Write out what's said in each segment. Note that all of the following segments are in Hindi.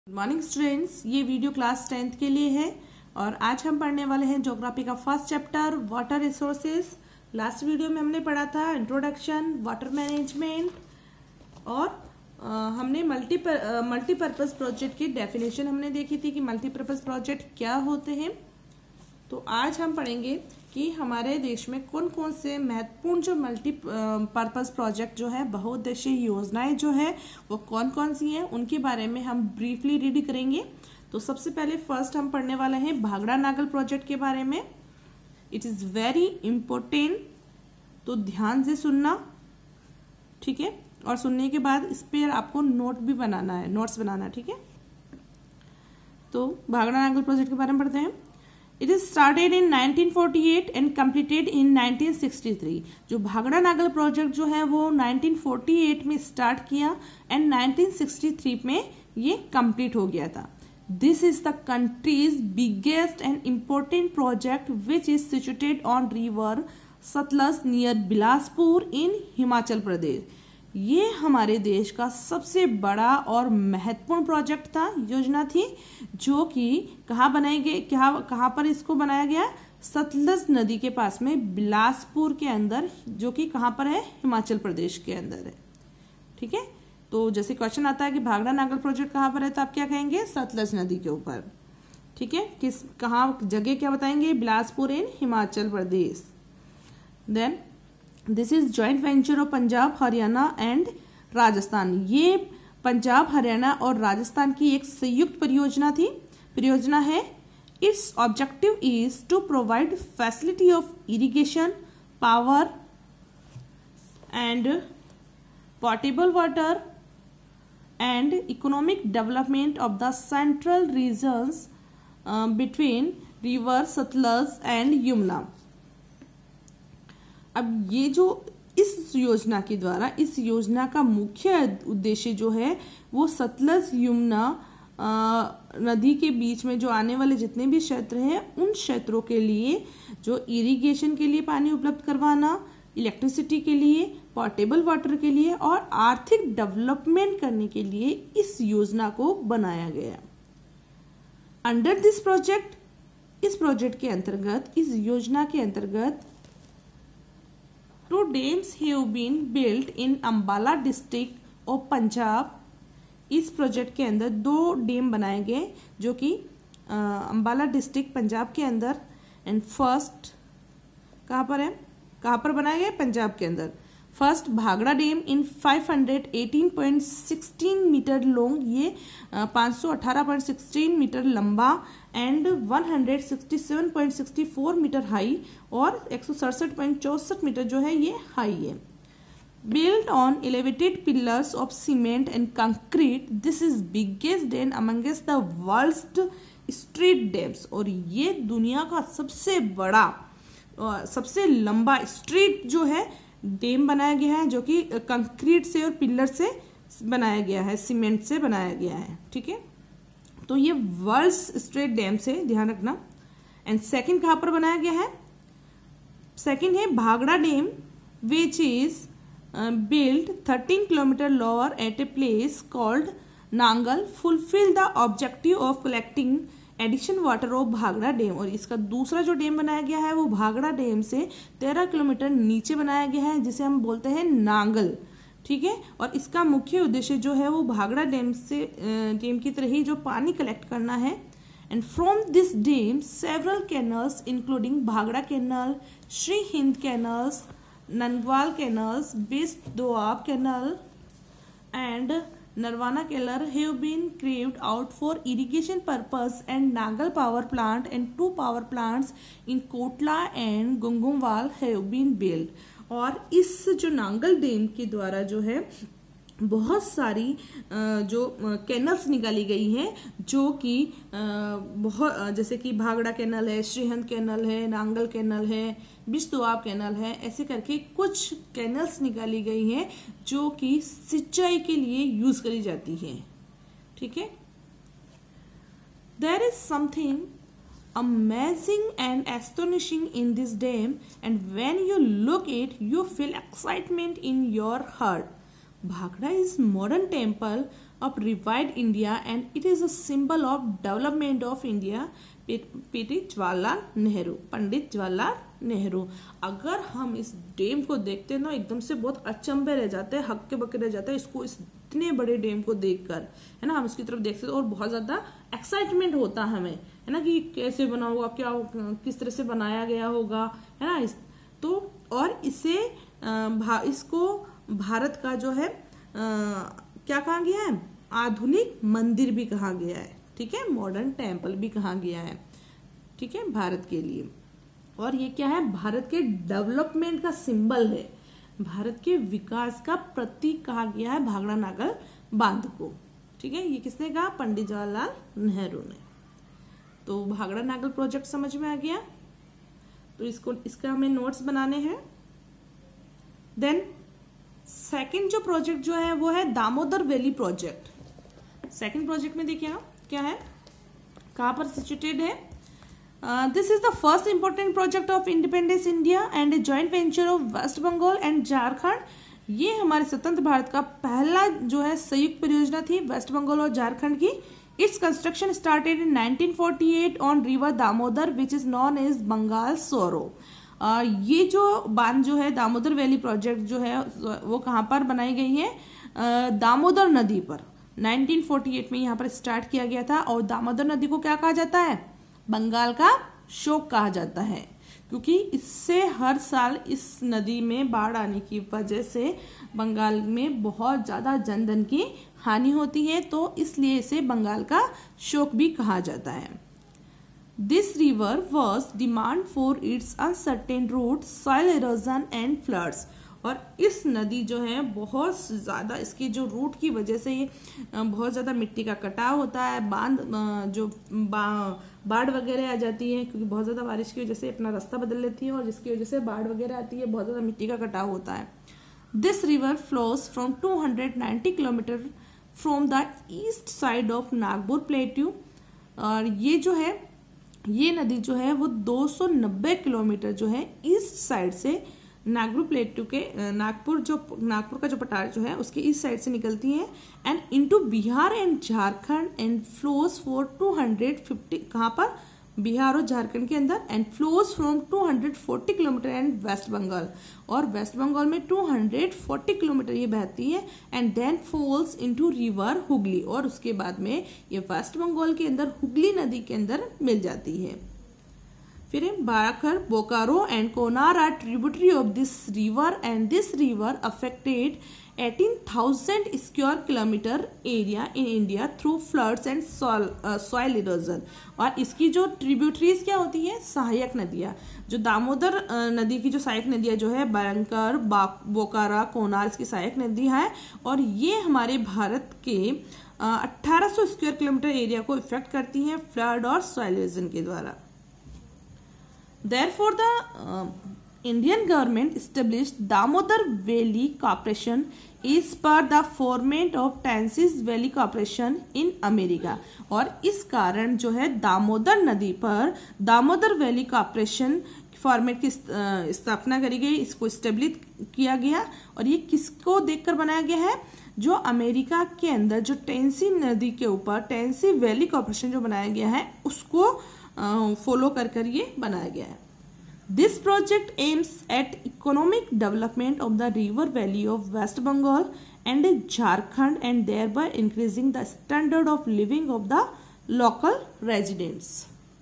गुड मॉर्निंग स्टूडेंट्स, ये वीडियो क्लास 10th के लिए है और आज हम पढ़ने वाले हैं ज्योग्राफी का first chapter water resources. Last video में हमने पढ़ा था इंट्रोडक्शन, वाटर मैनेजमेंट और हमने मल्टीपर्पज़ प्रोजेक्ट की डेफिनेशन हमने देखी थी कि मल्टीपर्पज़ प्रोजेक्ट क्या होते हैं। तो आज हम पढ़ेंगे कि हमारे देश में कौन कौन से महत्वपूर्ण जो मल्टीपर्पज़ प्रोजेक्ट जो है, बहुउद्देशीय योजनाएं जो है वो कौन कौन सी हैं, उनके बारे में हम ब्रीफली रीड करेंगे। तो सबसे पहले फर्स्ट हम पढ़ने वाले हैं भाखड़ा नागल प्रोजेक्ट के बारे में। इट इज़ वेरी इम्पोर्टेंट, तो ध्यान से सुनना, ठीक है। और सुनने के बाद इस पर आपको नोट्स बनाना है, ठीक है। तो भाखड़ा नागल प्रोजेक्ट के बारे में पढ़ते हैं। It is started in 1948 and completed in 1963। जो भाखड़ा नागल प्रोजेक्ट जो है वो 1948 में स्टार्ट किया एंड 1963 में ये कंप्लीट हो गया था। This is the country's biggest and important project which is situated on river Satluj near Bilaspur in Himachal Pradesh. ये हमारे देश का सबसे बड़ा और महत्वपूर्ण प्रोजेक्ट था, योजना थी, जो कि कहाँ पर इसको बनाया गया? सतलज नदी के पास में बिलासपुर के अंदर, जो कि कहाँ पर है? हिमाचल प्रदेश के अंदर है, ठीक है। तो जैसे क्वेश्चन आता है कि भाखड़ा नागल प्रोजेक्ट कहाँ पर है, तो आप क्या कहेंगे? सतलज नदी के ऊपर, ठीक है। कहाँ जगह क्या बताएंगे? Bilaspur in Himachal Pradesh. Then this is joint venture of Punjab, Haryana and Rajasthan. ये पंजाब, हरियाणा और राजस्थान की एक संयुक्त परियोजना है। Its objective is to provide facility of irrigation, power and portable water and economic development of the central regions between river Sutlej and Yamuna. अब ये जो इस योजना का मुख्य उद्देश्य जो है वो सतलज यमुना नदी के बीच में जो आने वाले जितने भी क्षेत्र हैं उन क्षेत्रों के लिए जो इरिगेशन के लिए पानी उपलब्ध करवाना, इलेक्ट्रिसिटी के लिए, पोर्टेबल वाटर के लिए और आर्थिक डेवलपमेंट करने के लिए इस योजना को बनाया गया। अंडर दिस प्रोजेक्ट, इस प्रोजेक्ट के अंतर्गत, इस योजना के अंतर्गत 2 dams have been built in Ambala district of Punjab. इस प्रोजेक्ट के अंदर 2 डैम बनाए गए जो कि अम्बाला डिस्ट्रिक्ट पंजाब के अंदर। एंड फर्स्ट कहाँ पर बनाए गए? पंजाब के अंदर। First Bhakra dam in 518.16 metre long, ये 518.16 मीटर लंबा एंड 167.64 मीटर हाई और 167.64 मीटर जो है ये हाई है। Build on elevated pillars of cement and concrete, this is biggest dam amongst the world's street dams. और ये दुनिया का सबसे बड़ा, सबसे लंबा स्ट्रीट जो है डैम बनाया गया है, जो कि कंक्रीट से और पिलर से बनाया गया है, सीमेंट से बनाया गया है, ठीक है। तो ये वर्ल्ड स्ट्रेट डैम से, ध्यान रखना। एंड सेकंड कहाँ पर बनाया गया है? सेकंड है Bhakra dam which is built 13 kilometre lower at a place called Nangal, fulfil the objective of collecting addition water of Bhakra dam. और इसका दूसरा जो डैम बनाया गया है वो भाखड़ा डैम से 13 किलोमीटर नीचे बनाया गया है, जिसे हम बोलते हैं नांगल, ठीक है। और इसका मुख्य उद्देश्य जो है वो भाखड़ा डैम की तरह ही जो पानी कलेक्ट करना है। And from this dam several canals including Bhakra canal, Shri Hind canals, Nangal canals, west Doab canal and Narwana Keller have been carved out for irrigation purpose and Nagal power plant and 2 power plants in Kotla and Gungumwal have been built। और इस जो नांगल डैम के द्वारा जो है बहुत सारी जो कैनल्स निकाली गई हैं, जो कि बहुत, जैसे कि भाखड़ा कैनल है, श्रीहंद कैनल है, नांगल कैनल है, बिस्तुआब कैनल है, ऐसे करके कुछ कैनल्स निकाली गई हैं जो कि सिंचाई के लिए यूज करी जाती हैं, ठीक है। There is something amazing and astonishing in this dam, and when you look it you feel excitement in your heart। Bhakra is modern temple of revived India and it is a symbol of development of India. Pandit Jawaharlal Nehru. अगर हम इस डैम को देखते हैं ना एकदम से बहुत अचंभे रह जाते हैं, हक्के बक्के रह जाते हैं इसको इतने बड़े डैम को देखकर, है ना। हम इसकी तरफ देखते हैं और बहुत ज्यादा एक्साइटमेंट होता है हमें, है ना, कि कैसे बना होगा, क्या किस तरह से बनाया गया होगा, है ना। तो और इसे इसको भारत का जो है क्या कहा गया है, आधुनिक मंदिर भी कहा गया है, ठीक है, मॉडर्न टेम्पल भी कहा गया है, ठीक है, भारत के लिए। और ये क्या है, भारत के डेवलपमेंट का सिंबल है, भारत के विकास का प्रतीक कहा गया है भाखड़ा नागल बांध को, ठीक है। ये किसने कहा, पंडित जवाहरलाल नेहरू ने। तो भाखड़ा नागल प्रोजेक्ट समझ में आ गया। तो इसका हमें नोट्स बनाने हैं। देन सेकंड जो प्रोजेक्ट जो है वो है Damodar valley project. Second project में देखिए क्या है, कहां पर सिचुएटेड है। This is the first important project of independence India and a joint venture of west Bengal and Jharkhand. ये हमारे स्वतंत्र भारत का पहला जो है संयुक्त परियोजना थी वेस्ट बंगाल और झारखंड की। Its construction started in 1948 on river Damodar which is known as Bengal sorrow. ये जो बांध जो है दामोदर वैली प्रोजेक्ट जो है वो कहाँ पर बनाई गई है, दामोदर नदी पर। 1948 में यहाँ पर स्टार्ट किया गया था। और दामोदर नदी को क्या कहा जाता है, बंगाल का शोक कहा जाता है, क्योंकि इससे हर साल इस नदी में बाढ़ आने की वजह से बंगाल में बहुत ज्यादा जनधन की हानि होती है, तो इसलिए इसे बंगाल का शोक भी कहा जाता है। This river was demand for its uncertain route, soil erosion and floods। और इस नदी जो है बहुत ज़्यादा इसकी जो रूट की वजह से ये बहुत ज़्यादा मिट्टी का कटाव होता है, बांध जो बाढ़ वगैरह आ जाती है, क्योंकि बहुत ज़्यादा बारिश की वजह से अपना रास्ता बदल लेती है और जिसकी वजह से बाढ़ वगैरह आती है, बहुत ज़्यादा मिट्टी का कटाव होता है। This river flows from 290 kilometre from the east side of Nagpur plateau. और ये जो है ये नदी जो है वो 290 किलोमीटर जो है ईस्ट साइड से नागपुर प्लेट्यू के नागपुर का जो पठार जो है उसके ईस्ट साइड से निकलती है and into Bihar and Jharkhand and flows for 250 कहाँ पर, बिहार और झारखंड के अंदर, and flows from 240 kilometre and west Bengal. और वेस्ट बंगाल में 240 किलोमीटर ये बहती है and then falls into river Hooghly. और उसके बाद में ये वेस्ट बंगाल के अंदर हुगली नदी के अंदर मिल जाती है। फिर Barakar, Bokaro and Konar are tributary of this river and this river affected 18,000 square kilometre area in India through floods and soil erosion. और इसकी जो ट्रिब्यूटरीज क्या होती है, सहायक नदियां, जो दामोदर नदी की जो सहायक नदियां जो है बारंकर, बोकारा, कोनार इसकी सहायक नदी है। और ये हमारे भारत के 1800 स्क्वायर किलोमीटर एरिया को इफेक्ट करती हैं फ्लड और सॉइल इरोजन के द्वारा। Therefore, the Indian government established Damodar Valley Corporation is per the format of Tennessee Valley Corporation in America। और इस कारण जो है दामोदर नदी पर दामोदर वैली कॉर्पोरेशन फॉर्मेट की स्थापना करी गई, इसको स्टेब्लिश किया गया। और ये किसको देखकर बनाया गया है, जो अमेरिका के अंदर जो टेनेसी नदी के ऊपर टेनेसी वैली कॉर्पोरेशन जो बनाया गया है उसको फॉलो कर ये बनाया गया है। This project aims at economic development of the river valley of west Bengal and Jharkhand and thereby increasing the standard of living of the local residents.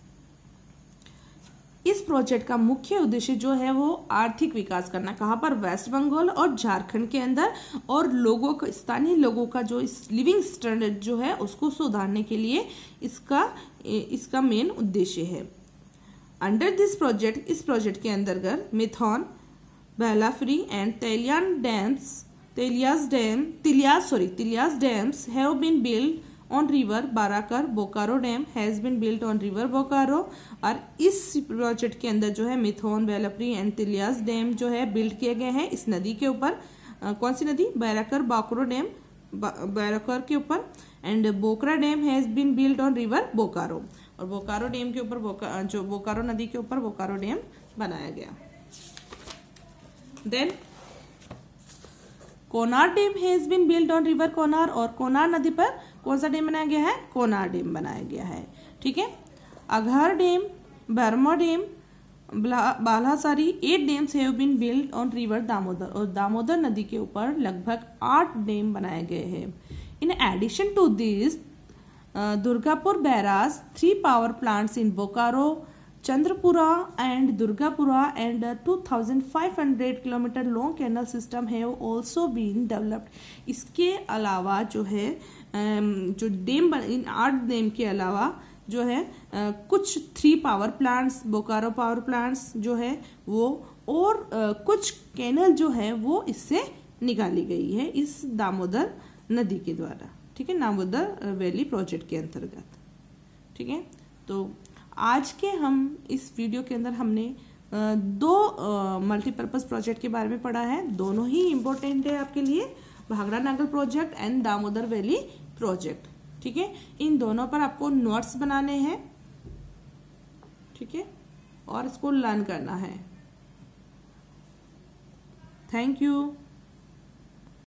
इस प्रोजेक्ट का मुख्य उद्देश्य जो है वो आर्थिक विकास करना, कहाँ पर, वेस्ट बंगाल और झारखंड के अंदर, और लोगों का, स्थानीय लोगों का जो लिविंग स्टैंडर्ड जो है उसको सुधारने के लिए इसका मेन उद्देश्य है। अंडर दिस प्रोजेक्ट, इस प्रोजेक्ट के अंतर्गत मिथौन, बेलाफ्री and Tilaiya dams have been build on river Barakar, Bokaro dam has been built on river Bokaro. और इस प्रोजेक्ट के अंदर जो है मिथौन, बेलाफ्री एंड तिलियास डैम जो है बिल्ड किए गए हैं इस नदी के ऊपर। कौन सी नदी, बाराकर बोकारो डैम, बाराकर के ऊपर। And Bokaro dam has been built on river Bokaro. और बोकारो डैम के ऊपर जो बोकारो नदी के ऊपर बोकारो डैम बनाया गया। Then Konar dam has been build on river Konar, और कोनार नदी पर कौन सा डैम बनाया गया है? कोनार डैम बनाया गया है। ठीक है। Aghar dam, Burma dam, Balasari, 8 dams have been build on river Damodar, और दामोदर नदी के ऊपर लगभग 8 डैम बनाए गए हैं। In addition to this Durgapur barrage, 3 power plants in Bokaro, Chandrapura and Durgapura and 2500 kilometre long canal system have also been developed. इसके अलावा जो है जो डैम, इन 8 डैम के अलावा जो है कुछ 3 power plants, Bokaro power plants जो है वो, और कुछ कैनल जो है वो इससे निकाली गई है इस दामोदर नदी के द्वारा। ठीक है, दामोदर वैली प्रोजेक्ट के अंतर्गत। ठीक है, तो आज के हम इस वीडियो के अंदर हमने 2 मल्टीपर्पज प्रोजेक्ट के बारे में पढ़ा है। दोनों ही इम्पोर्टेंट है आपके लिए, Bhakra Nangal project and Damodar valley project. ठीक है, इन दोनों पर आपको नोट्स बनाने हैं। ठीक है, और इसको लर्न करना है। Thank you.